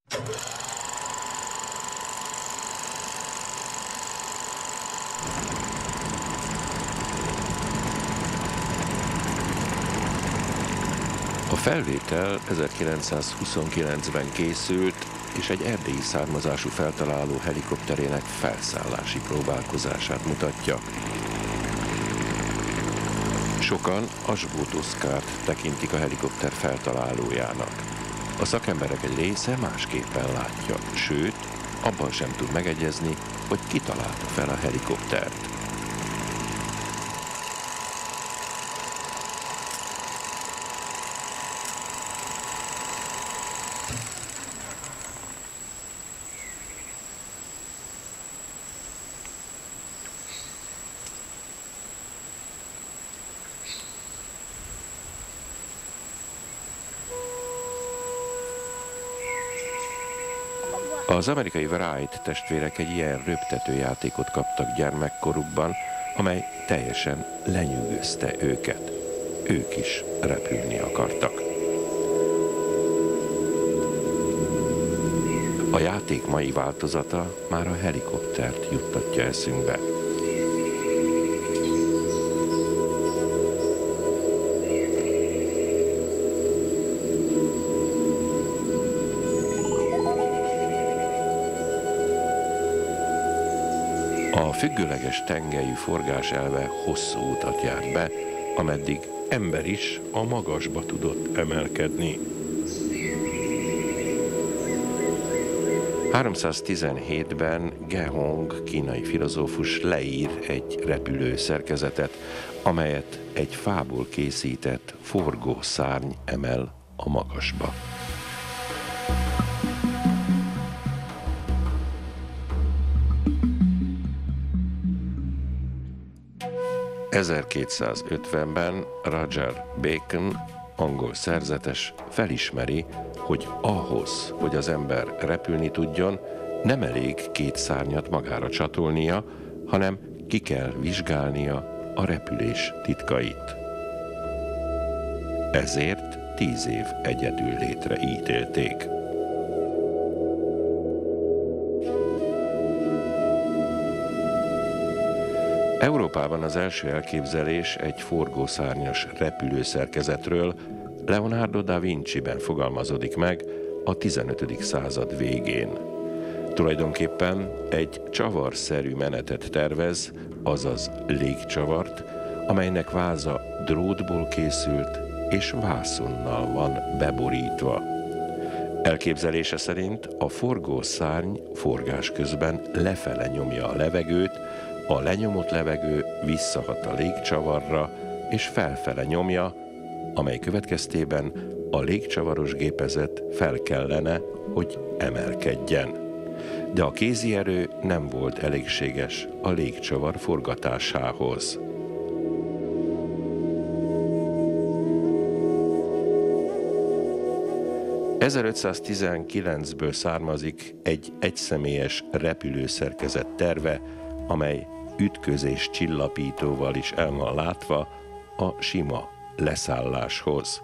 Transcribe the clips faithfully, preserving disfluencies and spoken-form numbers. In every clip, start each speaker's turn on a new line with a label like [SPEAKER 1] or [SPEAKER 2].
[SPEAKER 1] A felvétel ezerkilencszázhuszonkilencben készült, és egy erdélyi származású feltaláló helikopterének felszállási próbálkozását mutatja. Sokan Ashbot Oszkárt tekintik a helikopter feltalálójának. A szakemberek egy része másképpen látja, sőt, abban sem tud megegyezni, hogy ki találta fel a helikoptert. Az amerikai Wright testvérek egy ilyen röptetőjátékot kaptak gyermekkorukban, amely teljesen lenyűgözte őket. Ők is repülni akartak. A játék mai változata már a helikoptert juttatja eszünkbe. A függőleges tengelyű forgás elve hosszú utat járt be, ameddig ember is a magasba tudott emelkedni. háromszáztizenhétben Ge Hong kínai filozófus leír egy repülőszerkezetet, amelyet egy fából készített forgószárny emel a magasba. ezerkétszázötvenben Roger Bacon, angol szerzetes, felismeri, hogy ahhoz, hogy az ember repülni tudjon, nem elég két szárnyat magára csatolnia, hanem ki kell vizsgálnia a repülés titkait. Ezért tíz év egyedül létre ítélték. Európában az első elképzelés egy forgószárnyas repülőszerkezetről Leonardo da Vinciben fogalmazódik meg a tizenötödik század végén. Tulajdonképpen egy csavarszerű menetet tervez, azaz légcsavart, amelynek váza drótból készült és vászonnal van beborítva. Elképzelése szerint a forgószárny forgás közben lefele nyomja a levegőt, a lenyomott levegő visszahat a légcsavarra és felfele nyomja, amely következtében a légcsavaros gépezet fel kellene, hogy emelkedjen. De a kézi erő nem volt elégséges a légcsavar forgatásához. ezerötszáztizenkilencből származik egy egyszemélyes repülőszerkezet terve, amely ütközés csillapítóval is el van látva a sima leszálláshoz.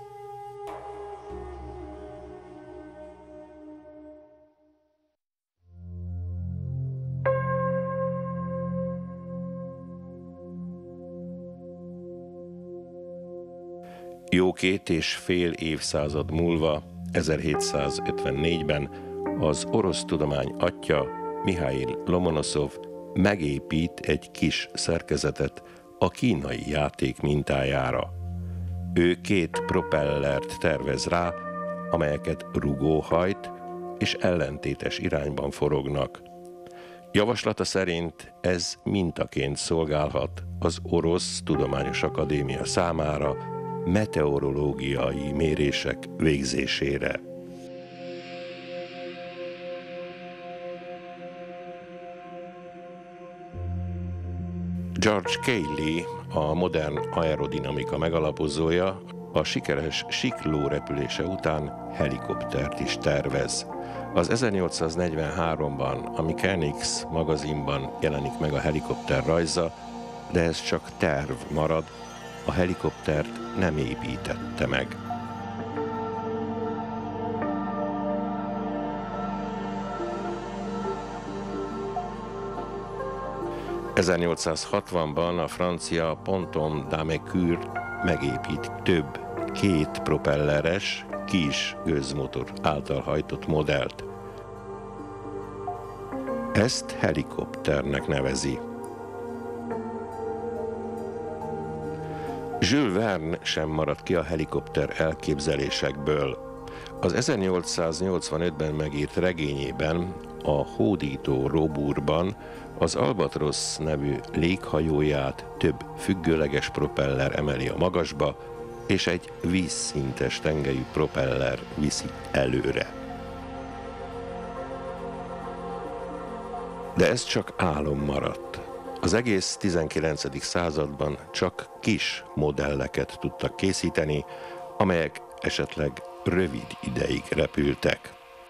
[SPEAKER 1] Jó két és fél évszázad múlva, ezerhétszázötvennégyben az orosz tudomány atya, Mihail Lomonoszov megépít egy kis szerkezetet a kínai játék mintájára. Ő két propellert tervez rá, amelyeket rugó hajt és ellentétes irányban forognak. Javaslata szerint ez mintaként szolgálhat az Orosz Tudományos Akadémia számára meteorológiai mérések végzésére. George Cayley, a modern aerodinamika megalapozója, a sikeres sikló repülése után helikoptert is tervez. Az ezernyolcszáznegyvenháromban a Mechanics magazinban jelenik meg a helikopter rajza, de ez csak terv marad, a helikoptert nem építette meg. ezernyolcszázhatvanban a francia Ponton de Mercure megépít több két propelleres, kis gőzmotor által hajtott modellt. Ezt helikopternek nevezi. Jules Verne sem maradt ki a helikopter elképzelésekből. Az ezernyolcszáznyolcvanötben megírt regényében, a Hódító Robúrban az Albatrosz nevű léghajóját több függőleges propeller emeli a magasba, és egy vízszintes tengelyű propeller viszi előre. De ez csak álom maradt. Az egész tizenkilencedik században csak kis modelleket tudtak készíteni, amelyek esetleg rövid ideig repültek.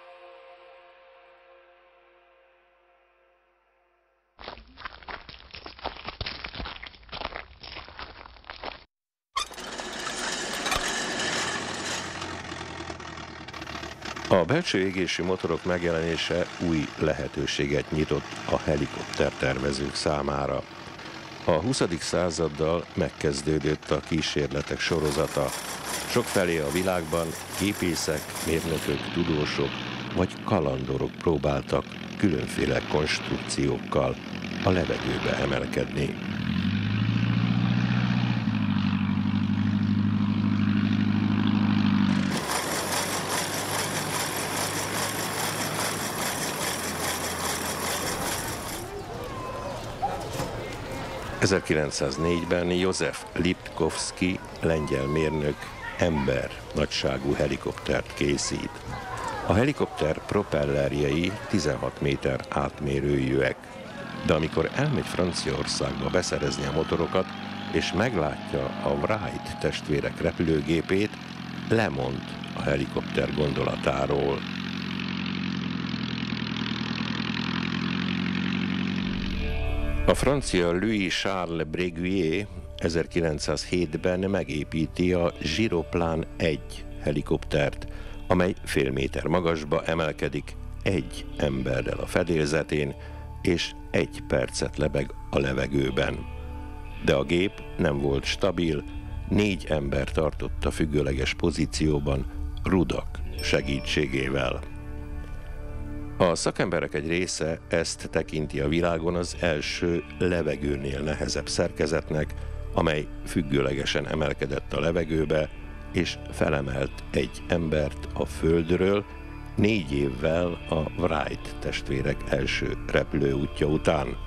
[SPEAKER 1] A belső égésű motorok megjelenése új lehetőséget nyitott a helikopter tervezők számára. A huszadik századdal megkezdődött a kísérletek sorozata. Sokfelé a világban gépészek, mérnökök, tudósok vagy kalandorok próbáltak különféle konstrukciókkal a levegőbe emelkedni. ezerkilencszáznégyben József Lipkovszky lengyel mérnök ember nagyságú helikoptert készít. A helikopter propellerjei tizenhat méter átmérőjűek, de amikor elmegy Franciaországba beszerezni a motorokat, és meglátja a Wright testvérek repülőgépét, lemond a helikopter gondolatáról. A francia Louis Charles Breguier ezerkilencszázhétben megépíti a Gyroplan egy helikoptert, amely fél méter magasba emelkedik egy emberrel a fedélzetén, és egy percet lebeg a levegőben. De a gép nem volt stabil, négy ember tartotta függőleges pozícióban rudak segítségével. A szakemberek egy része ezt tekinti a világon az első levegőnél nehezebb szerkezetnek, amely függőlegesen emelkedett a levegőbe, és felemelt egy embert a földről négy évvel a Wright testvérek első repülőútja után.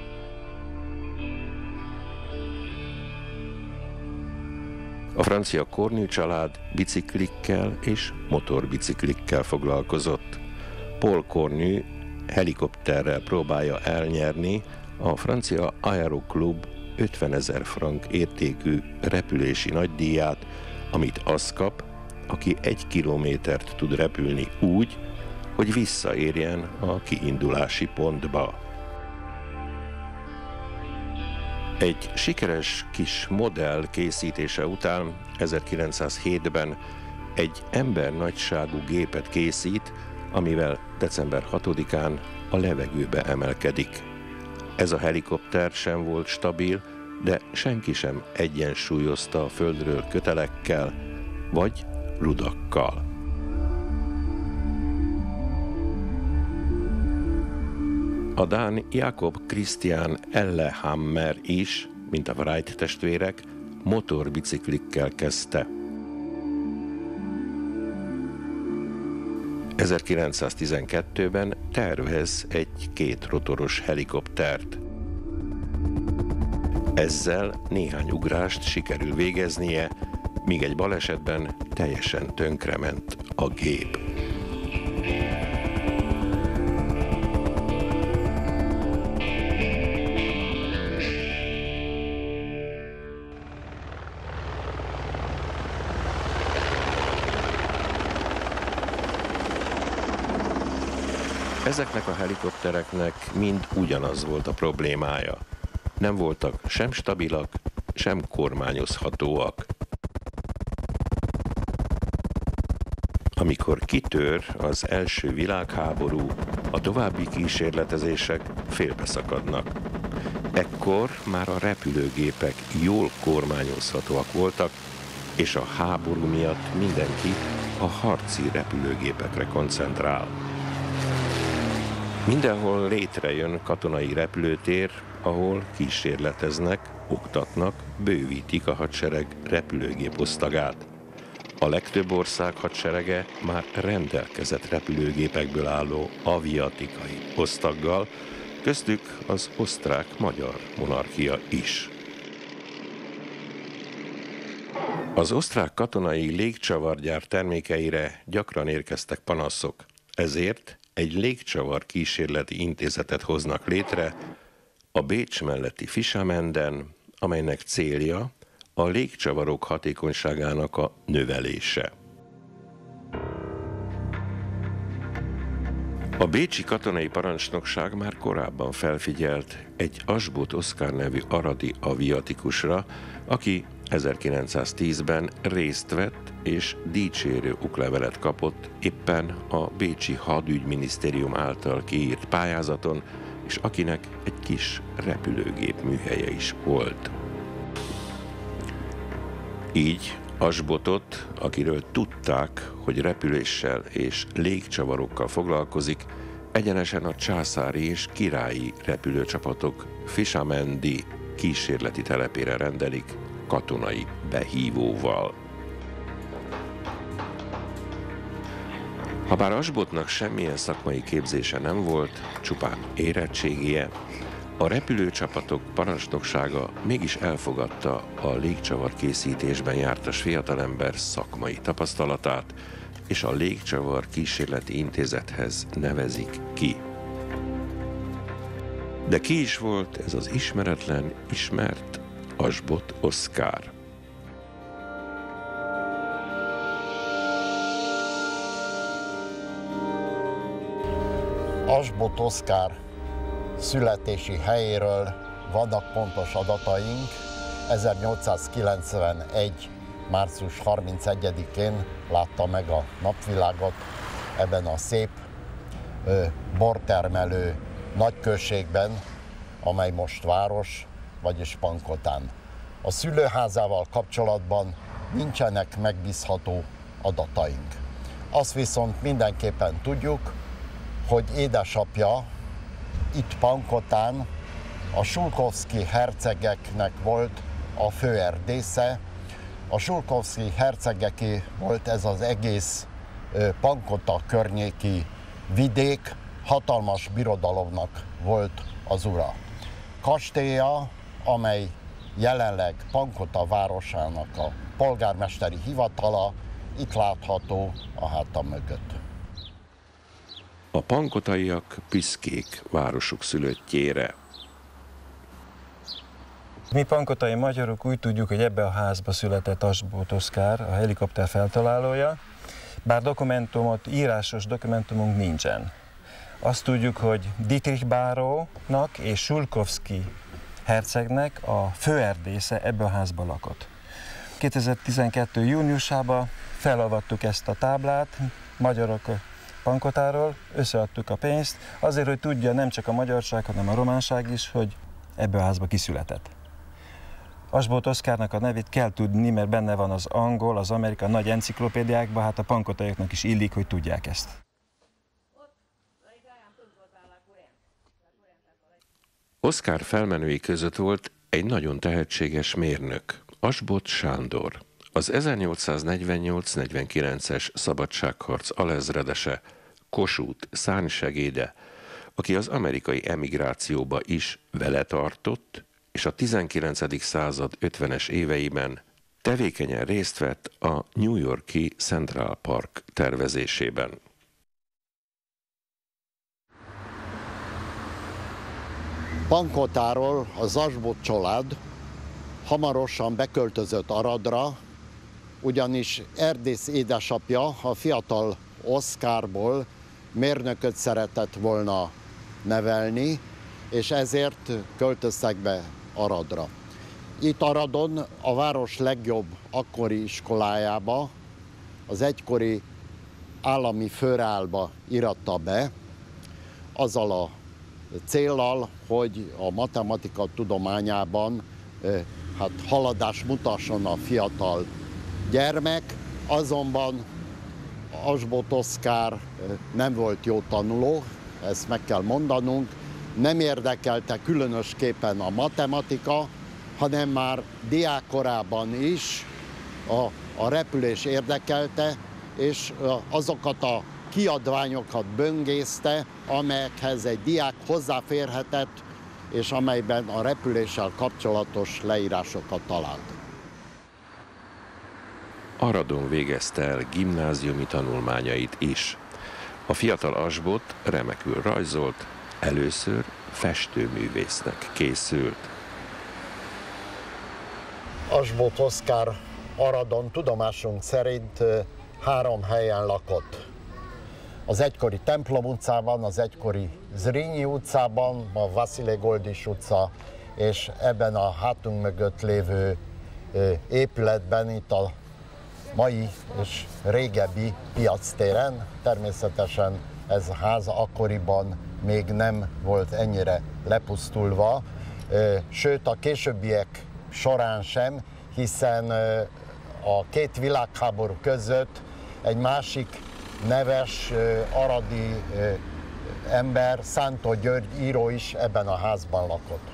[SPEAKER 1] A francia Cornu család biciklikkel és motorbiciklikkel foglalkozott. Paul Cornu helikopterrel próbálja elnyerni a francia Aeroclub ötvenezer frank értékű repülési nagydíját, amit az kap, aki egy kilométert tud repülni úgy, hogy visszaérjen a kiindulási pontba. Egy sikeres kis modell készítése után ezerkilencszázhétben egy embernagyságú gépet készít, amivel december hatodikán a levegőbe emelkedik. Ez a helikopter sem volt stabil, de senki sem egyensúlyozta a földről kötelekkel vagy rudakkal. A dán Jakob Christian Ellehammer is, mint a Wright testvérek, motorbiciklikkel kezdte. ezerkilencszáztizenkettőben tervez egy kétrotoros helikoptert. Ezzel néhány ugrást sikerül végeznie, míg egy balesetben teljesen tönkrement a gép. Ezeknek a helikoptereknek mind ugyanaz volt a problémája. Nem voltak sem stabilak, sem kormányozhatóak. Amikor kitör az első világháború, a további kísérletezések félbeszakadnak. Ekkor már a repülőgépek jól kormányozhatóak voltak, és a háború miatt mindenki a harci repülőgépekre koncentrál. Mindenhol létrejön katonai repülőtér, ahol kísérleteznek, oktatnak, bővítik a hadsereg repülőgép osztagát. A legtöbb ország hadserege már rendelkezett repülőgépekből álló aviatikai osztaggal, köztük az osztrák-magyar monarchia is. Az osztrák katonai légcsavargyár termékeire gyakran érkeztek panaszok, ezért egy légcsavar kísérleti intézetet hoznak létre a Bécs melletti Fischamenden, amelynek célja a légcsavarok hatékonyságának a növelése. A bécsi katonai parancsnokság már korábban felfigyelt egy Asboth Oszkár nevű aradi aviatikusra, aki ezerkilencszáztízben részt vett és dicsérő oklevelet kapott éppen a bécsi hadügyminisztérium által kiírt pályázaton, és akinek egy kis repülőgép műhelye is volt. Így Asbothot, akiről tudták, hogy repüléssel és légcsavarokkal foglalkozik, egyenesen a császári és királyi repülőcsapatok Fischamendi kísérleti telepére rendelik katonai behívóval. Habár Asbothnak semmilyen szakmai képzése nem volt, csupán érettségie, a repülőcsapatok parancsnoksága mégis elfogadta a légcsavar készítésben jártas fiatalember szakmai tapasztalatát, és a légcsavar kísérleti intézethez nevezik ki. De ki is volt ez az ismeretlen, ismert Asboth Oszkár?
[SPEAKER 2] Asboth Oszkár születési helyéről vannak pontos adataink. ezernyolcszázkilencvenegy. március harmincegyedikén látta meg a napvilágot ebben a szép ö, bortermelő nagyközségben, amely most város, vagyis Pankotán. A szülőházával kapcsolatban nincsenek megbízható adataink. Azt viszont mindenképpen tudjuk, hogy édesapja itt Pankotán a Sulkowski hercegeknek volt a főerdésze. A Sulkowski hercegeké volt ez az egész Pankota környéki vidék, hatalmas birodalomnak volt az ura. Kastélya, amely jelenleg Pankota városának a polgármesteri hivatala, itt látható a hátam mögött.
[SPEAKER 1] A pankotaiak büszkék városuk szülöttjére.
[SPEAKER 3] Mi pankotai magyarok úgy tudjuk, hogy ebbe a házba született Asboth Oszkár, a helikopter feltalálója, bár dokumentumot, írásos dokumentumunk nincsen. Azt tudjuk, hogy Dietrich bárónak és Sulkowski hercegnek a főerdésze ebbe a házba lakott. kétezer-tizenkettő. júniusában felavattuk ezt a táblát, magyarok Pankotáról, összeadtuk a pénzt, azért, hogy tudja nem csak a magyarság, hanem a románság is, hogy ebbe a házba kiszületett. Asboth Oszkárnak a nevét kell tudni, mert benne van az angol, az amerikai nagy enciklopédiákban, hát a pankotaiaknak is illik, hogy tudják ezt.
[SPEAKER 1] Oszkár felmenői között volt egy nagyon tehetséges mérnök, Asboth Sándor, az ezernyolcszáznegyvennyolc negyvenkilences szabadságharc alezredese, Kossuth szárnysegéde, aki az amerikai emigrációba is vele tartott, és a tizenkilencedik század ötvenes éveiben tevékenyen részt vett a New York-i Central Park tervezésében.
[SPEAKER 2] Pankotáról az Asboth család hamarosan beköltözött Aradra, ugyanis Erdész édesapja a fiatal Oszkárból mérnököt szeretett volna nevelni, és ezért költöztek be Aradra. Itt Aradon a város legjobb akkori iskolájába, az egykori állami főreálba íratta be, azzal a céllal, hogy a matematika tudományában hát haladást mutasson a fiatal gyermek, azonban Asboth Oszkár nem volt jó tanuló, ezt meg kell mondanunk, nem érdekelte különösképpen a matematika, hanem már diákkorában is a, a repülés érdekelte, és azokat a kiadványokat böngészte, amelyekhez egy diák hozzáférhetett, és amelyben a repüléssel kapcsolatos leírásokat talált.
[SPEAKER 1] Aradon végezte el gimnáziumi tanulmányait is. A fiatal Asboth remekül rajzolt, először festőművésznek készült.
[SPEAKER 2] Asboth Oszkár Aradon tudomásunk szerint három helyen lakott. Az egykori Templom utcában, az egykori Zrínyi utcában, a Vasilij Goldis utca, és ebben a hátunk mögött lévő épületben, itt a mai és régebbi piactéren. Természetesen ez a ház akkoriban még nem volt ennyire lepusztulva, sőt a későbbiek során sem, hiszen a két világháború között egy másik neves aradi ember, Szántó György író is ebben a házban lakott.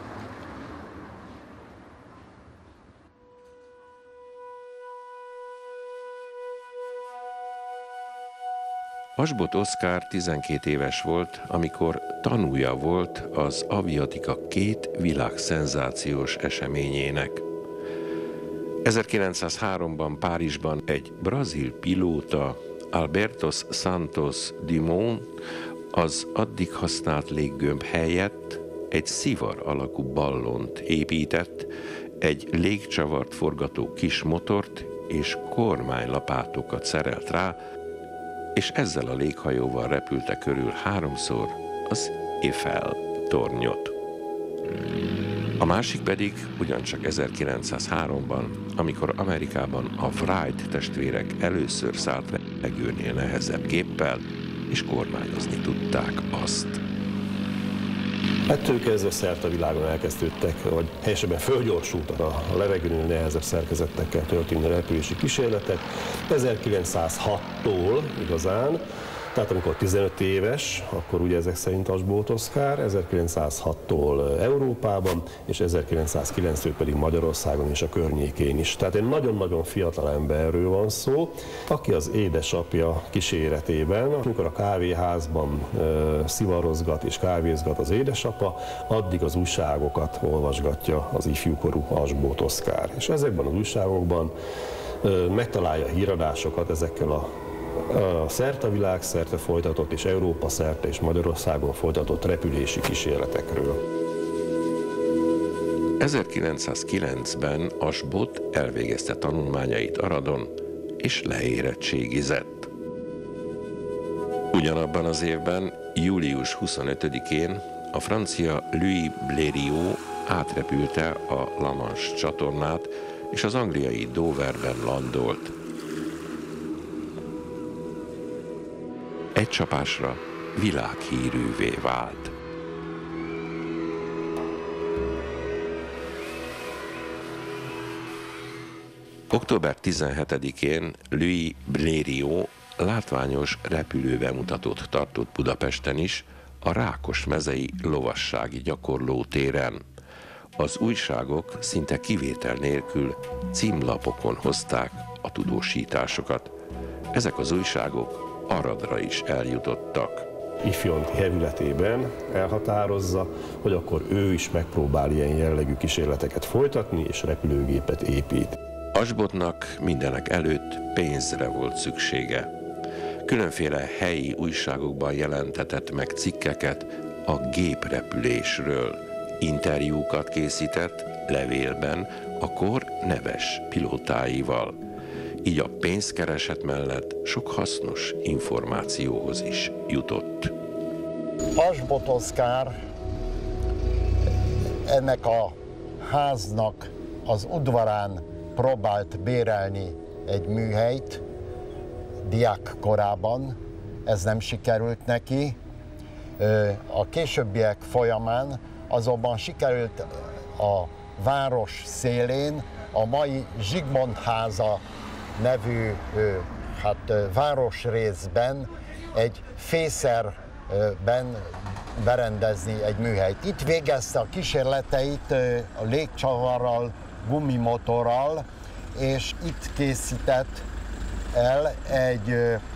[SPEAKER 1] Asboth Oszkár tizenkét éves volt, amikor tanúja volt az aviatika két világszenzációs eseményének. ezerkilencszázháromban Párizsban egy brazil pilóta, Albertos Santos Dumont, az addig használt léggömb helyett egy szivar alakú ballont épített, egy légcsavart forgató kis motort és kormánylapátokat szerelt rá, és ezzel a léghajóval repülte körül háromszor az Eiffel tornyot. A másik pedig ugyancsak ezerkilencszázháromban, amikor Amerikában a Wright testvérek először szállt levegőnél nehezebb géppel, és kormányozni tudták azt.
[SPEAKER 4] Ettől kezdve szerte a világon elkezdődtek, vagy helyesebben fölgyorsultak a levegőnél nehezebb szerkezetekkel történő repülési kísérletek. ezerkilencszázhattól igazán, tehát amikor tizenöt éves, akkor ugye ezek szerint Asboth Oszkár, ezerkilencszázhattól Európában, és ezerkilencszázkilenctől pedig Magyarországon és a környékén is. Tehát egy nagyon-nagyon fiatal emberről van szó, aki az édesapja kíséretében, amikor a kávéházban e, szivarozgat és kávézgat az édesapa, addig az újságokat olvasgatja az ifjúkorú Asboth Oszkár. És ezekben az újságokban e, megtalálja híradásokat ezekkel a a szerte a világ szerte folytatott és Európa szerte és Magyarországon folytatott repülési kísérletekről.
[SPEAKER 1] ezerkilencszázkilencben Asboth elvégezte tanulmányait Aradon és leérettségizett. Ugyanabban az évben, július huszonötödikén a francia Louis Blériot átrepülte a La Manche csatornát, és az angliai Doverben landolt. Egy csapásra világhírűvé vált. október tizenhetedikén Louis Blériot látványos repülőbemutatót tartott Budapesten is, a Rákosmezei lovassági gyakorlótéren. Az újságok szinte kivétel nélkül címlapokon hozták a tudósításokat. Ezek az újságok Aradra is eljutottak.
[SPEAKER 4] Ifjonti hevületében elhatározza, hogy akkor ő is megpróbál ilyen jellegű kísérleteket folytatni, és repülőgépet épít.
[SPEAKER 1] Asbothnak mindenek előtt pénzre volt szüksége. Különféle helyi újságokban jelentetett meg cikkeket a géprepülésről. Interjúkat készített levélben a kor neves pilótáival. Így a pénzkereset mellett sok hasznos információhoz is jutott.
[SPEAKER 2] Asboth Oszkár ennek a háznak az udvarán próbált bérelni egy műhelyt diák korában, ez nem sikerült neki, A későbbiek folyamán azonban sikerült a város szélén a mai Zsigmond háza nevű hát, városrészben egy fészerben berendezni egy műhelyt. Itt végezte a kísérleteit a légcsavarral, gumimotorral, és itt készített el egy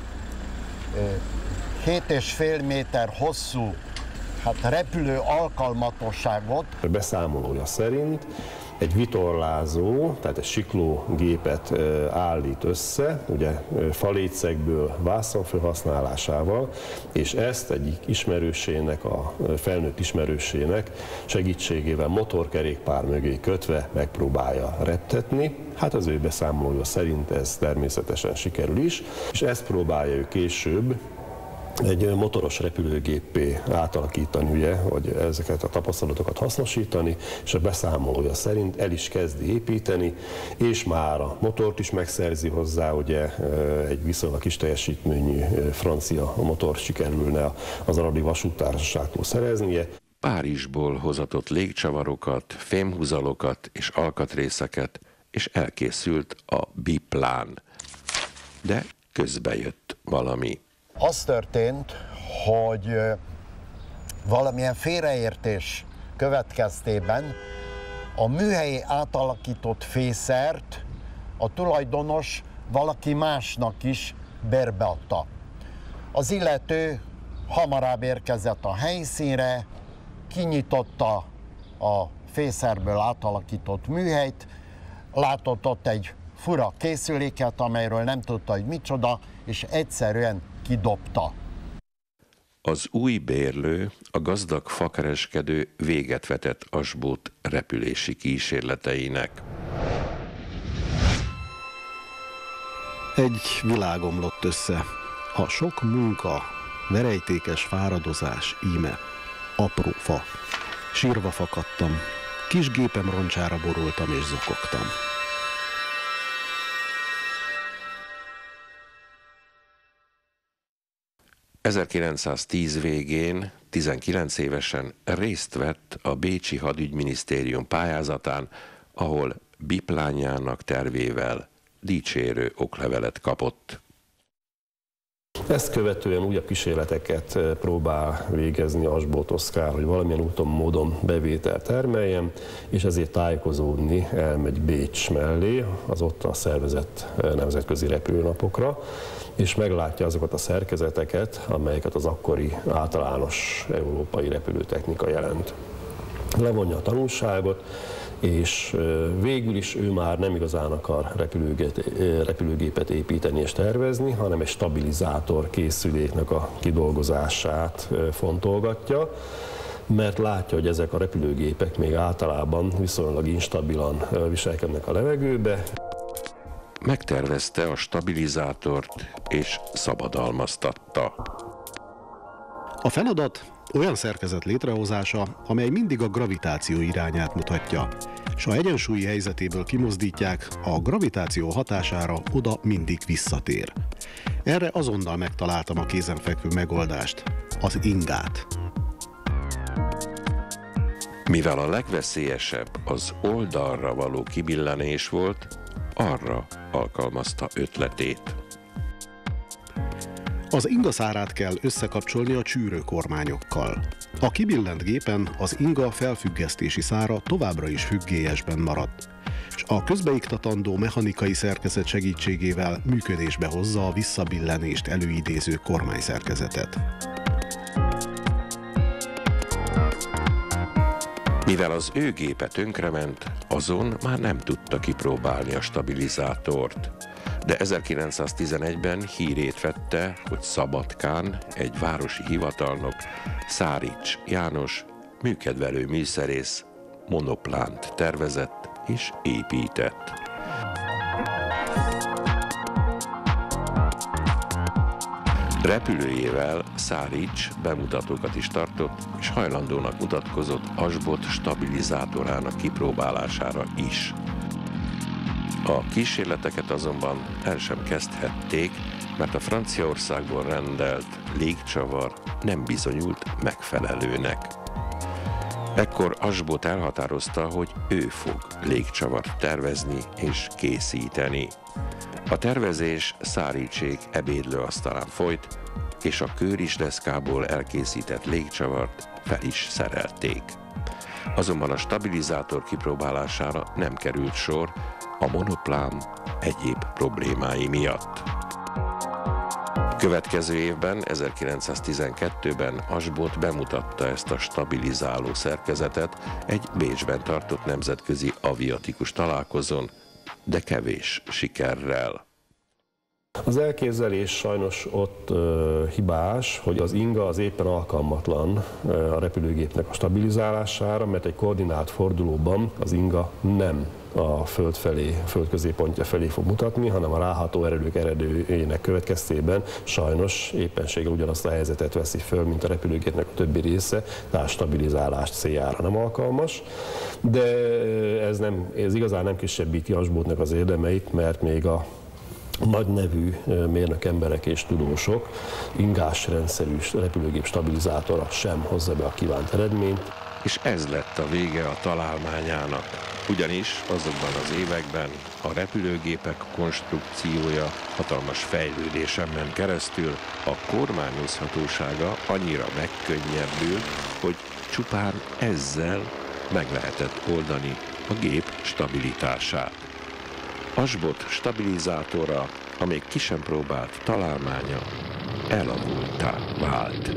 [SPEAKER 2] hét és fél méter hosszú hát repülő alkalmatosságot.
[SPEAKER 4] A beszámolója szerint egy vitorlázó, tehát egy siklógépet állít össze, ugye falécekből vászon felhasználásával, és ezt egyik ismerősének, a felnőtt ismerősének segítségével motorkerékpár mögé kötve megpróbálja reptetni. Hát az ő beszámolója szerint ez természetesen sikerül is, és ezt próbálja ő később egy motoros repülőgéppé átalakítani, ugye, hogy ezeket a tapasztalatokat hasznosítani, és a beszámolója szerint el is kezdi építeni, és már a motort is megszerzi hozzá, ugye egy viszonylag kis teljesítményű francia motor sikerülne az Aradi Vasúttársaságtól szereznie.
[SPEAKER 1] Párizsból hozatott légcsavarokat, fémhúzalokat és alkatrészeket, és elkészült a biplán. De közbe jött valami.
[SPEAKER 2] Az történt, hogy valamilyen félreértés következtében a műhelyi átalakított fészert a tulajdonos valaki másnak is bérbeadta. Az illető hamarabb érkezett a helyszínre, kinyitotta a fészerből átalakított műhelyt, látott ott egy fura készüléket, amelyről nem tudta, hogy micsoda, és egyszerűen kidobta.
[SPEAKER 1] Az új bérlő, a gazdag fakereskedő véget vetett Asbót repülési kísérleteinek.
[SPEAKER 5] Egy világ omlott össze. A sok munka, verejtékes fáradozás íme. Apró fa. Sírva fakadtam. Kis gépem roncsára borultam és zokogtam.
[SPEAKER 1] ezerkilencszáztíz végén, tizenkilenc évesen részt vett a bécsi hadügyminisztérium pályázatán, ahol biplánjának tervével dicsérő oklevelet kapott.
[SPEAKER 4] Ezt követően újabb kísérleteket próbál végezni Asbóth Oszkár, hogy valamilyen úton, módon bevételt termeljen, és ezért tájékozódni elmegy Bécs mellé, az ott a szervezett nemzetközi repülőnapokra, és meglátja azokat a szerkezeteket, amelyeket az akkori általános európai repülőtechnika jelent. Levonja a tanulságot, és végül is ő már nem igazán akar repülőgépet építeni és tervezni, hanem egy stabilizátor készüléknek a kidolgozását fontolgatja, mert látja, hogy ezek a repülőgépek még általában viszonylag instabilan viselkednek a levegőbe.
[SPEAKER 1] Megtervezte a stabilizátort és szabadalmaztatta.
[SPEAKER 5] A feladat olyan szerkezet létrehozása, amely mindig a gravitáció irányát mutatja, és ha egyensúlyi helyzetéből kimozdítják, a gravitáció hatására oda mindig visszatér. Erre azonnal megtaláltam a kézenfekvő megoldást, az ingát.
[SPEAKER 1] Mivel a legveszélyesebb az oldalra való kibillenés volt, arra alkalmazta ötletét.
[SPEAKER 5] Az inga szárát kell összekapcsolni a csűrőkormányokkal. A kibillent gépen az inga felfüggesztési szára továbbra is függélyesben maradt, és a közbeiktatandó mechanikai szerkezet segítségével működésbe hozza a visszabillenést előidéző kormányszerkezetet.
[SPEAKER 1] Mivel az ő gépe tönkrement, azon már nem tudta kipróbálni a stabilizátort. De ezerkilencszáztizenegyben hírét vette, hogy Szabadkán egy városi hivatalnok, Szárics János műkedvelő műszerész monoplánt tervezett és épített. Repülőjével Szárics bemutatókat is tartott, és hajlandónak mutatkozott Asbóth stabilizátorának kipróbálására is. A kísérleteket azonban el sem kezdhették, mert a Franciaországból rendelt légcsavar nem bizonyult megfelelőnek. Ekkor Asbot elhatározta, hogy ő fog légcsavart tervezni és készíteni. A tervezés Szárítsék ebédlőasztalán folyt, és a kőrisdeszkából elkészített légcsavart fel is szerelték. Azonban a stabilizátor kipróbálására nem került sor a monoplán egyéb problémái miatt. Következő évben, ezerkilencszáztizenkettőben Asbot bemutatta ezt a stabilizáló szerkezetet egy Bécsben tartott nemzetközi aviatikus találkozón, de kevés sikerrel.
[SPEAKER 4] Az elképzelés sajnos ott uh, hibás, hogy az inga az éppen alkalmatlan uh, a repülőgépnek a stabilizálására, mert egy koordinált fordulóban az inga nem a föld felé, a föld középpontja felé fog mutatni, hanem a ráható erők eredőjének következtében sajnos éppenséggel ugyanazt a helyzetet veszi föl, mint a repülőgépnek a többi része, tehát stabilizálás céljára nem alkalmas. De ez, nem, ez igazán nem kisebbíti Asbotnak az érdemeit, mert még a nagy nevű mérnök emberek és tudósok ingás rendszerű repülőgép stabilizátora sem hozza be a kívánt eredményt.
[SPEAKER 1] És ez lett a vége a találmányának, ugyanis azokban az években a repülőgépek konstrukciója hatalmas fejlődésen ment keresztül, a kormányozhatósága annyira megkönnyebbült, hogy csupán ezzel meg lehetett oldani a gép stabilitását. Asbot stabilizátora, a még ki sem próbált találmánya, elavulttá vált.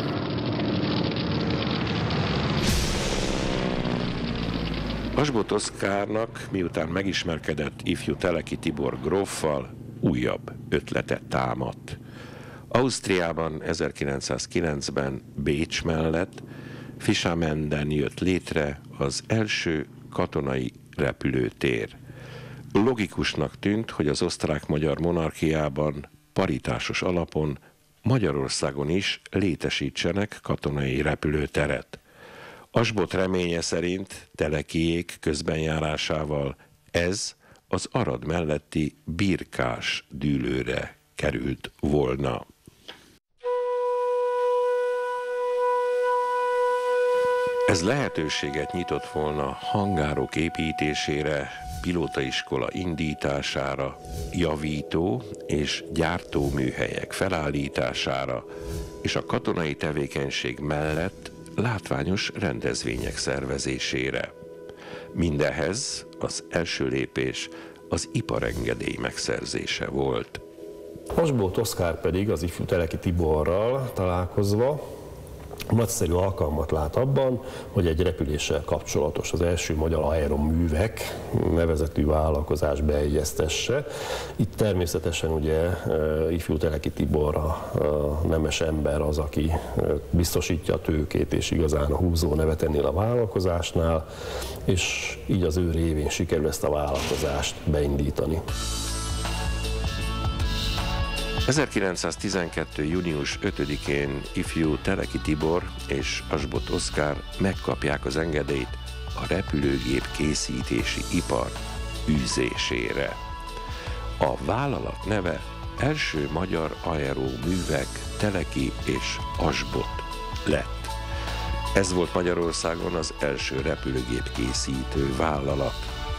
[SPEAKER 1] Asbot Oszkárnak, miután megismerkedett ifjú Teleki Tibor gróffal, újabb ötlete támadt. Ausztriában ezerkilencszázkilencben Bécs mellett Fischamenden jött létre az első katonai repülőtér. Logikusnak tűnt, hogy az osztrák-magyar monarchiában paritásos alapon Magyarországon is létesítsenek katonai repülőteret. Asbot reménye szerint Telekiék közbenjárásával ez az Arad melletti Birkás dűlőre került volna. Ez lehetőséget nyitott volna hangárok építésére, pilótaiskola indítására, javító és gyártóműhelyek felállítására, és a katonai tevékenység mellett látványos rendezvények szervezésére. Mindehhez az első lépés az iparengedély megszerzése volt.
[SPEAKER 4] Asbot Oszkár pedig az ifjú Teleki Tiborral találkozva nagyszerű alkalmat lát abban, hogy egy repüléssel kapcsolatos, az első magyar aeroművek nevezetű vállalkozás beegyeztesse. Itt természetesen ugye ifjú Teleki Tibor, a nemes ember az, aki biztosítja a tőkét és igazán a húzó nevet ennél a vállalkozásnál, és így az ő révén sikerül ezt a vállalkozást beindítani.
[SPEAKER 1] ezerkilencszáztizenkettő. június ötödikén ifjú Teleki Tibor és Asbot Oszkár megkapják az engedélyt a repülőgép készítési ipar űzésére. A vállalat neve Első Magyar Aeroművek Teleki és Asbot lett. Ez volt Magyarországon az első repülőgép készítő vállalat.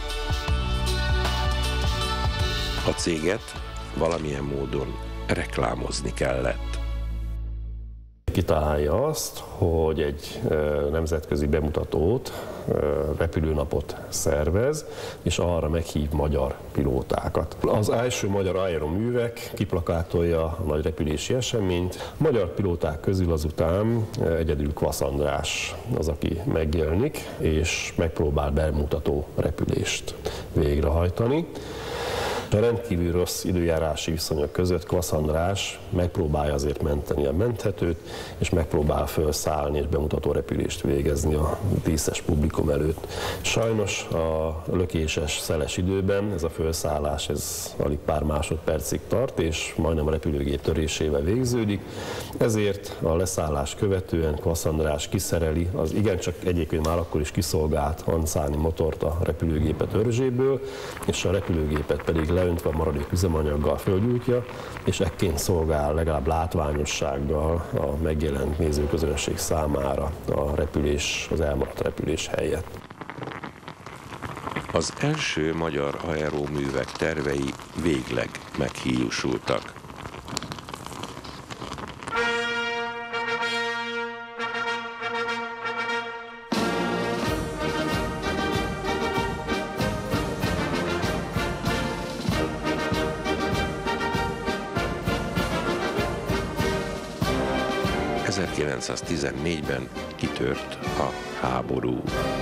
[SPEAKER 1] A céget valamilyen módon reklámozni kellett.
[SPEAKER 4] Kitalálja azt, hogy egy nemzetközi bemutatót, repülőnapot szervez, és arra meghív magyar pilótákat. Az első magyar aeroművek kiplakátolja a nagy repülési eseményt. A magyar pilóták közül azután egyedül Kvasz András az, aki megjelenik, és megpróbál bemutató repülést végrehajtani. A rendkívül rossz időjárási viszonyok között Kvasz András megpróbálja azért menteni a menthetőt, és megpróbál felszállni és bemutató repülést végezni a díszes publikum előtt. Sajnos a lökéses, szeles időben ez a felszállás ez alig pár másodpercig tart, és majdnem a repülőgép törésével végződik, ezért a leszállás követően Kvasz András kiszereli az igencsak egyébként már akkor is kiszolgált Anszáni motort a repülőgépet örzséből, és a repülőgépet pedig leöntve a maradék üzemanyaggal fölgyújtja, és ekként szolgál legalább látványossággal a megjelent nézőközönség számára a repülés, az elmaradt repülés helyett.
[SPEAKER 1] Az első magyar aeroművek tervei végleg meghiúsultak. ezerkilencszáztizennégyben kitört a háború.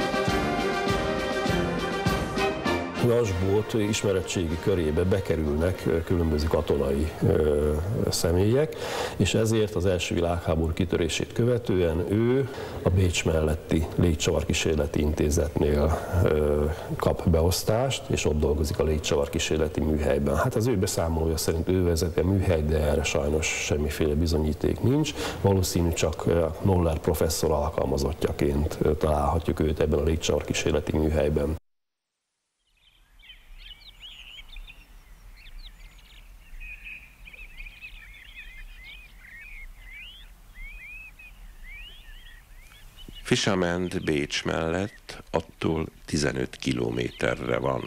[SPEAKER 4] Asbót ismeretségi körébe bekerülnek különböző katonai ö, személyek, és ezért az első világháború kitörését követően ő a Bécs melletti Légcsavarkísérleti Intézetnél ö, kap beosztást, és ott dolgozik a légcsavarkísérleti műhelyben. Hát az ő beszámolója szerint ő vezeti a műhely, de erre sajnos semmiféle bizonyíték nincs. Valószínű csak Noller professzor alkalmazottjaként találhatjuk őt ebben a légcsavarkísérleti műhelyben.
[SPEAKER 1] Fischerment Bécs mellett attól tizenöt kilométerre van.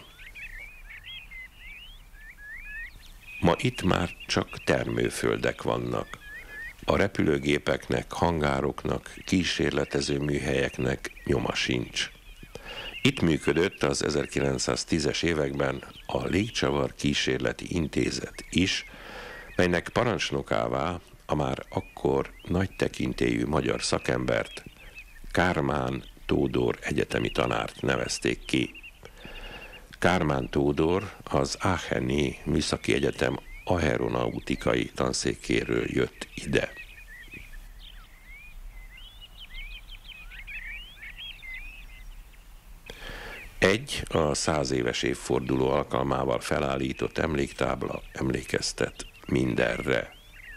[SPEAKER 1] Ma itt már csak termőföldek vannak. A repülőgépeknek, hangároknak, kísérletező műhelyeknek nyoma sincs. Itt működött az ezerkilencszáztízes években a Légcsavar Kísérleti Intézet is, melynek parancsnokává a már akkor nagy tekintélyű magyar szakembert, Kármán Tódor egyetemi tanárt nevezték ki. Kármán Tódor az Aacheni Műszaki Egyetem aeronautikai tanszékéről jött ide. Egy a száz éves évforduló alkalmával felállított emléktábla emlékeztet mindenre.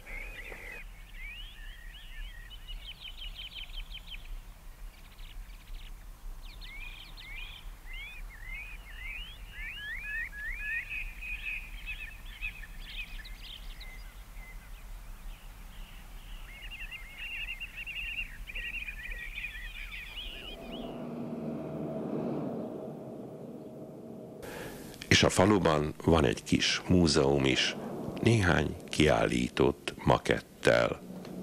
[SPEAKER 1] És a faluban van egy kis múzeum is, néhány kiállított makettel.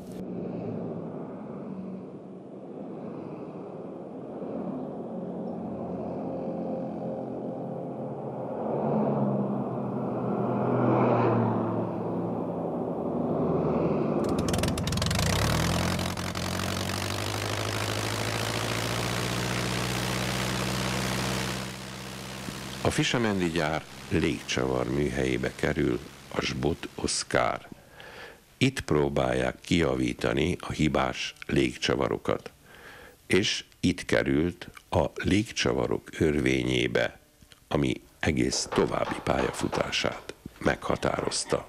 [SPEAKER 1] A Fischermendi gyár légcsavar műhelyébe kerül Asbot Oszkár. Itt próbálják kijavítani a hibás légcsavarokat. És itt került a légcsavarok örvényébe, ami egész további pályafutását meghatározta.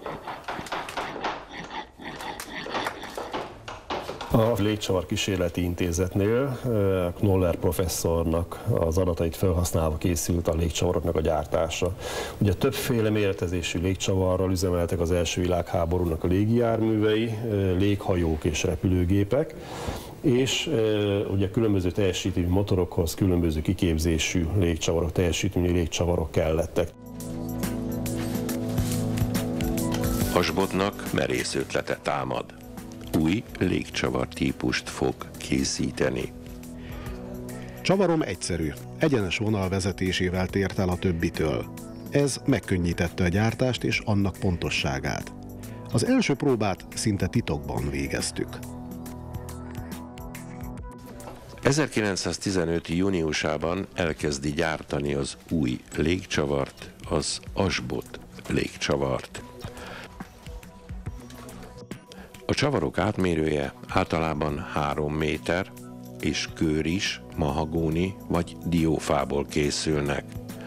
[SPEAKER 4] A Légcsavarkísérleti Intézetnél Noller professzornak az adatait felhasználva készült a légcsavaroknak a gyártása. Ugye többféle méretezésű légcsavarral üzemeltek az első világháborúnak a légijárművei, léghajók és repülőgépek, és ugye különböző teljesítményű motorokhoz különböző kiképzésű légcsavarok, teljesítményű légcsavarok kellettek.
[SPEAKER 1] Asbotnak merész ötlete támad. Új légcsavar típust fog készíteni.
[SPEAKER 5] Csavarom egyszerű, egyenes vonal vezetésével tért el a többitől. Ez megkönnyítette a gyártást és annak pontosságát. Az első próbát szinte titokban végeztük.
[SPEAKER 1] ezerkilencszáztizenöt. júniusában elkezdi gyártani az új légcsavart, az Asbot légcsavart. A csavarok átmérője általában három méter, és kőr is, mahagóni vagy diófából készülnek.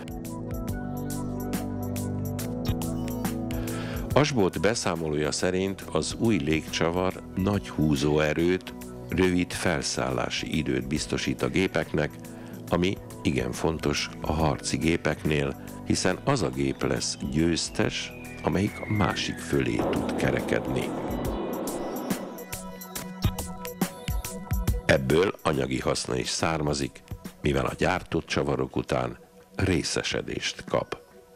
[SPEAKER 1] Asbot beszámolója szerint az új légcsavar nagy húzóerőt, rövid felszállási időt biztosít a gépeknek, ami igen fontos a harci gépeknél, hiszen az a gép lesz győztes, amelyik a másik fölé tud kerekedni. Ebből anyagi haszna is származik, mivel a gyártott csavarok után részesedést kap.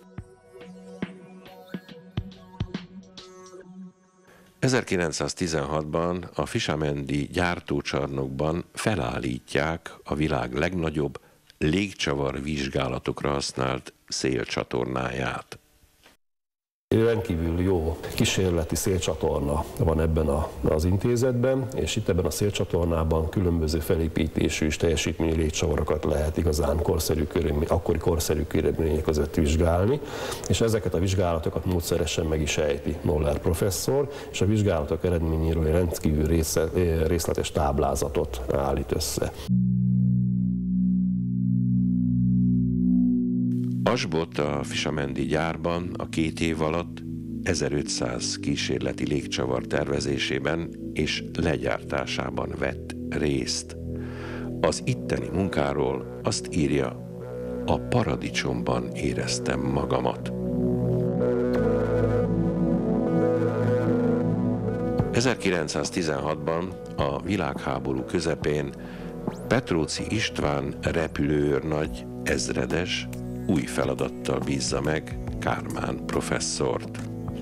[SPEAKER 1] ezerkilencszáztizenhatban a Fisamendi gyártócsarnokban felállítják a világ legnagyobb légcsavar vizsgálatokra használt szélcsatornáját.
[SPEAKER 4] Rendkívül jó kísérleti szélcsatorna van ebben a, az intézetben, és itt ebben a szélcsatornában különböző felépítésű és teljesítményű légcsavarokat lehet igazán korszerű körülmény, akkori korszerű körülmények között vizsgálni, és ezeket a vizsgálatokat módszeresen meg is ejti Noller professzor, és a vizsgálatok eredményéről egy rendkívül részletes táblázatot állít össze.
[SPEAKER 1] Asbot a Fisamendi gyárban a két év alatt ezerötszáz kísérleti légcsavar tervezésében és legyártásában vett részt. Az itteni munkáról azt írja: a paradicsomban éreztem magamat. ezerkilencszáztizenhatban a világháború közepén Petróczy István repülőőrnagy ezredes új feladattal bízza meg Kármán professzort.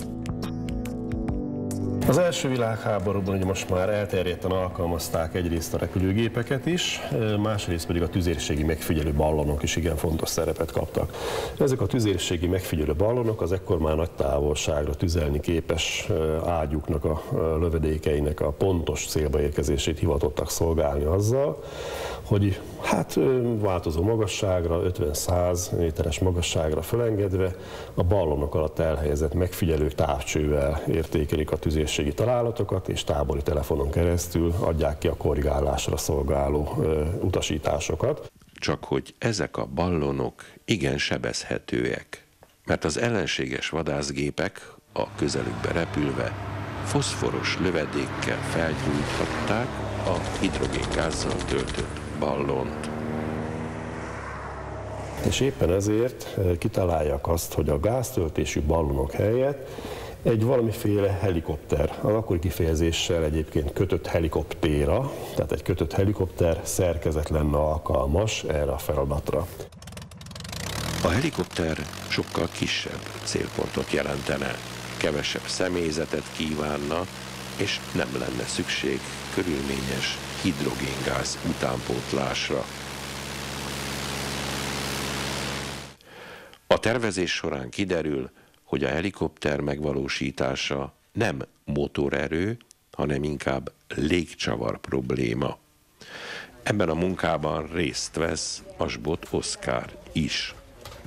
[SPEAKER 4] Az első világháborúban ugye most már elterjedten alkalmazták egyrészt a repülőgépeket is, másrészt pedig a tüzérségi megfigyelő ballonok is igen fontos szerepet kaptak. Ezek a tüzérségi megfigyelő ballonok az ekkor már nagy távolságra tüzelni képes ágyuknak, a lövedékeinek a pontos célba érkezését hivatottak szolgálni azzal, hogy hát változó magasságra, ötven-száz méteres magasságra fölengedve a ballonok alatt elhelyezett megfigyelők távcsővel értékelik a tüzérségi találatokat, és tábori telefonon keresztül adják ki a korrigálásra szolgáló utasításokat.
[SPEAKER 1] Csak hogy ezek a ballonok igen sebezhetőek, mert az ellenséges vadászgépek a közelükbe repülve foszforos lövedékkel felgyújthatták a hidrogéngázzal töltött ballont.
[SPEAKER 4] És éppen ezért kitalálják azt, hogy a gáztöltésű ballonok helyett egy valamiféle helikopter, az akkori kifejezéssel egyébként kötött helikoptéra, tehát egy kötött helikopter szerkezet lenne alkalmas erre a feladatra.
[SPEAKER 1] A helikopter sokkal kisebb célpontot jelentene, kevesebb személyzetet kívánna, és nem lenne szükség körülményes hidrogéngáz utánpótlásra. A tervezés során kiderül, hogy a helikopter megvalósítása nem motorerő, hanem inkább légcsavar probléma. Ebben a munkában részt vesz Asbot Oszkár is.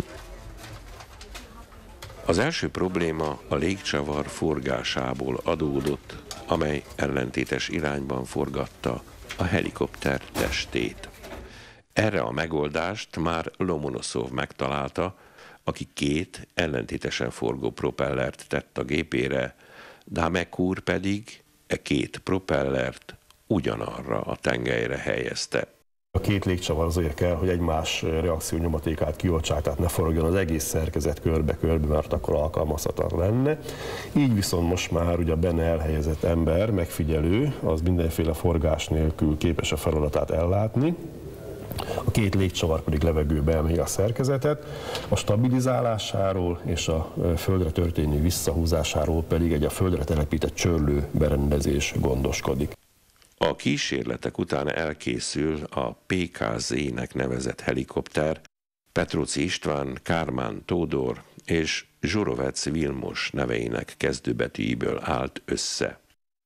[SPEAKER 1] Az első probléma a légcsavar forgásából adódott, amely ellentétes irányban forgatta a helikopter testét. Erre a megoldást már Lomonoszov megtalálta, aki két ellentétesen forgó propellert tett a gépére, Damecur pedig e két propellert ugyanarra a tengelyre helyezte.
[SPEAKER 4] A két légcsavar azért kell, hogy egymás reakciónyomatékát kioltsák, tehát ne forogjon az egész szerkezet körbe-körbe, mert akkor alkalmazhatatlan lenne. Így viszont most már ugye a benne elhelyezett ember, megfigyelő, az mindenféle forgás nélkül képes a feladatát ellátni. A két légcsavar pedig levegőbe emeli a szerkezetet, a stabilizálásáról és a földre történő visszahúzásáról pedig egy a földre telepített csörlő berendezés gondoskodik.
[SPEAKER 1] A kísérletek után elkészül a pé ká zé-nek nevezett helikopter, Petróczy István, Kármán Tódor és Zsurovec Vilmos neveinek kezdőbetűiből állt össze.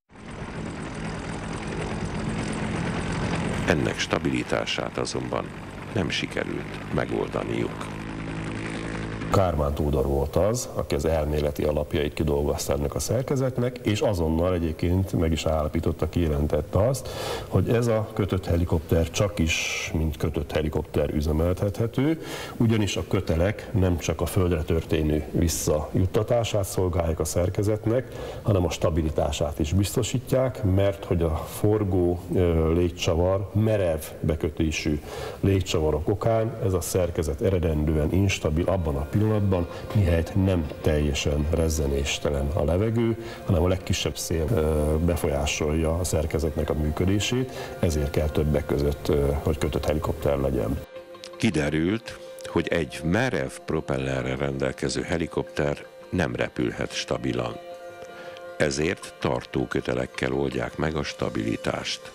[SPEAKER 1] Ennek stabilitását azonban nem sikerült megoldaniuk.
[SPEAKER 4] Kármán Tódor volt az, aki az elméleti alapjait kidolgozta ennek a szerkezetnek, és azonnal egyébként meg is állapította, kijelentette azt, hogy ez a kötött helikopter csak is, mint kötött helikopter üzemeltethető, ugyanis a kötelek nem csak a földre történő visszajuttatását szolgálják a szerkezetnek, hanem a stabilitását is biztosítják, mert hogy a forgó légcsavar, merev bekötésű légcsavarok okán ez a szerkezet eredendően instabil abban a pillanatban, pillanatban, mihelyt nem teljesen rezzenéstelen a levegő, hanem a legkisebb szél befolyásolja a szerkezetnek a működését, ezért kell többek között, hogy kötött helikopter legyen.
[SPEAKER 1] Kiderült, hogy egy merev propellerrel rendelkező helikopter nem repülhet stabilan. Ezért tartókötelekkel oldják meg a stabilitást.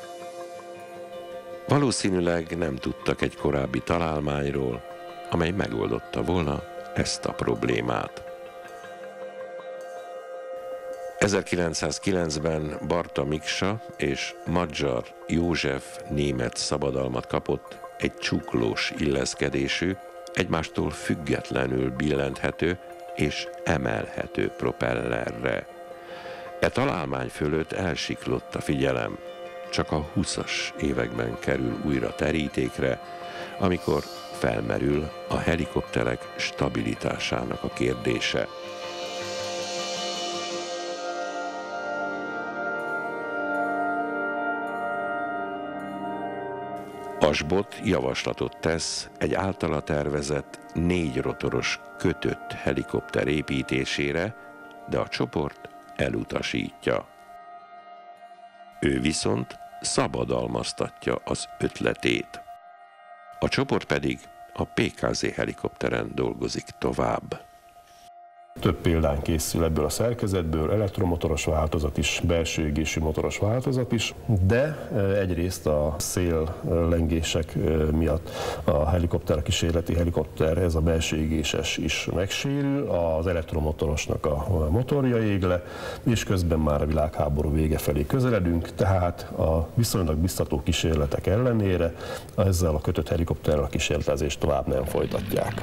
[SPEAKER 1] Valószínűleg nem tudtak egy korábbi találmányról, amely megoldotta volna ezt a problémát. ezerkilencszázkilencben Barta Miksa és Magyar József német szabadalmat kapott egy csuklós illeszkedésű, egymástól függetlenül billenthető és emelhető propellerre. E találmány fölött elsiklott a figyelem, csak a húszas években kerül újra terítékre, amikor felmerül a helikopterek stabilitásának a kérdése. Asbot javaslatot tesz egy általa tervezett négy rotoros kötött helikopter építésére, de a csoport elutasítja. Ő viszont szabadalmaztatja az ötletét. A csoport pedig a pé ká zé helikopteren dolgozik tovább.
[SPEAKER 4] Több példány készül ebből a szerkezetből, elektromotoros változat is, belső égésű motoros változat is, de egyrészt a széllengések miatt a helikopter, a kísérleti helikopter, ez a belső égéses is megsérül, az elektromotorosnak a motorja ég le, és közben már a világháború vége felé közeledünk, tehát a viszonylag biztató kísérletek ellenére ezzel a kötött helikopterrel a kísérletezést tovább nem folytatják.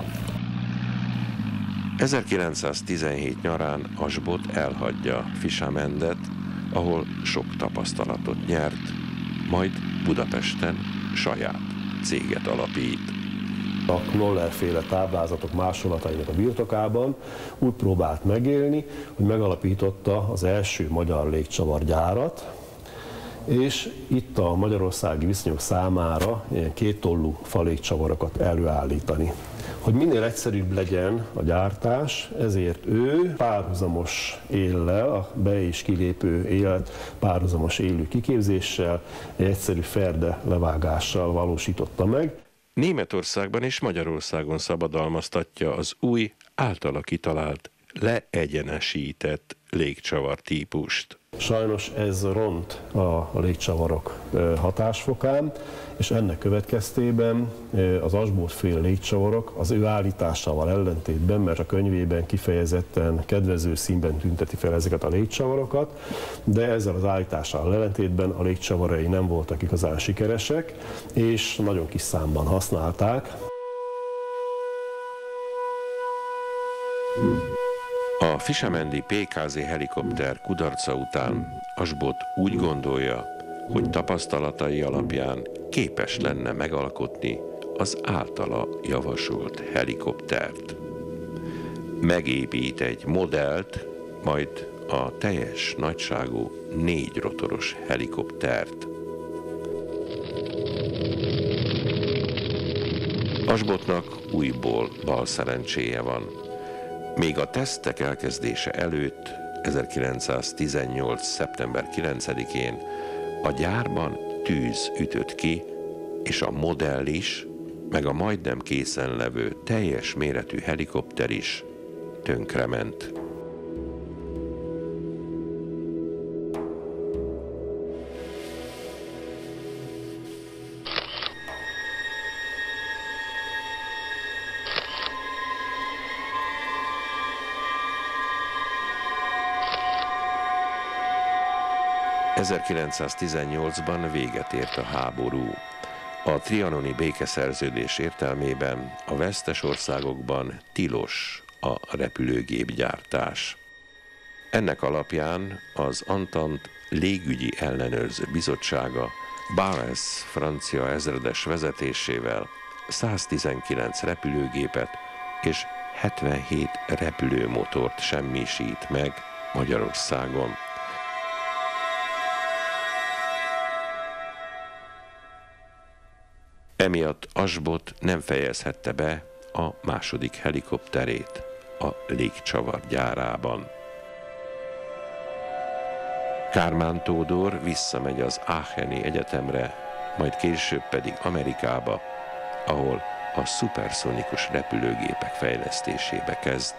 [SPEAKER 1] ezerkilencszáztizenhét nyarán Asbot elhagyja Fisamendet, ahol sok tapasztalatot nyert, majd Budapesten saját céget alapít.
[SPEAKER 4] A Knoller-féle táblázatok másolatainak a birtokában úgy próbált megélni, hogy megalapította az első magyar légcsavargyárat, és itt a magyarországi viszonyok számára ilyen kéttollú falégcsavarokat előállítani. Hogy minél egyszerűbb legyen a gyártás, ezért ő párhuzamos éllel, a be- és kilépő élet párhuzamos élő kiképzéssel, egy egyszerű ferde levágással valósította meg.
[SPEAKER 1] Németországban és Magyarországon szabadalmaztatja az új, általa kitalált, leegyenesített légcsavar típust.
[SPEAKER 4] Sajnos ez ront a légcsavarok hatásfokán, és ennek következtében az Asbot-féle légcsavarok az ő állításával ellentétben, mert a könyvében kifejezetten kedvező színben tünteti fel ezeket a légcsavarokat, de ezzel az állítással ellentétben a légcsavarai nem voltak igazán sikeresek, és nagyon kis számban használták.
[SPEAKER 1] A fisamendi pé ká zé helikopter kudarca után Asbot úgy gondolja, hogy tapasztalatai alapján képes lenne megalkotni az általa javasolt helikoptert. Megépít egy modellt, majd a teljes nagyságú négy rotoros helikoptert. Asbotnak újból balszerencséje van. Még a tesztek elkezdése előtt, ezerkilencszáztizennyolc. szeptember kilencedikén a gyárban tűz ütött ki, és a modell is, meg a majdnem készen levő teljes méretű helikopter is tönkrement. ezerkilencszáztizennyolcban véget ért a háború. A trianoni békeszerződés értelmében a vesztes országokban tilos a repülőgépgyártás. Ennek alapján az Antant légügyi ellenőrző bizottsága Barès francia ezredes vezetésével száztizenkilenc repülőgépet és hetvenhét repülőmotort semmisít meg Magyarországon. Emiatt Asbot nem fejezhette be a második helikopterét a légcsavar gyárában. Kármán Tódor visszamegy az Aacheni Egyetemre, majd később pedig Amerikába, ahol a szuperszonikus repülőgépek fejlesztésébe kezd.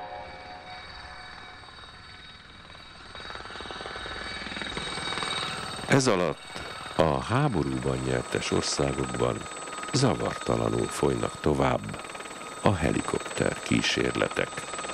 [SPEAKER 1] Ez alatt a háborúban nyertes országokban zavartalanul folynak tovább a helikopter kísérletek.